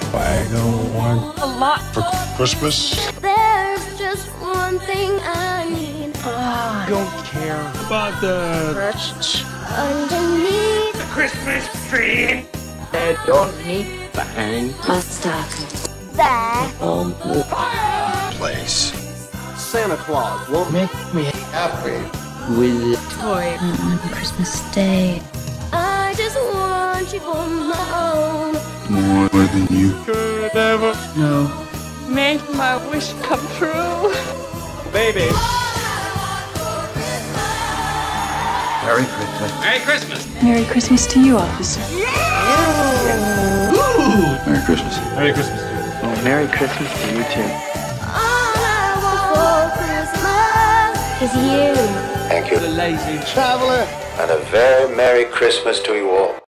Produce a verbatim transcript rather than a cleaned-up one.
I don't want a lot for Christmas. There's just one thing I need. I Don't care about the Christmas. Underneath the Christmas tree. I don't need bang. A stocking. that Um, Place. Santa Claus won't Make me happy. with Toy on Christmas Day. I just want you for my own. More than you could ever. no. Make my wish come true. baby. Merry Christmas. Merry Christmas! Merry Christmas to you, officer. Merry Christmas. Merry Christmas to you. Oh, Merry Christmas to you too. All I want for Christmas is you. Thank you, The lazy Traveler. and a very Merry Christmas to you all.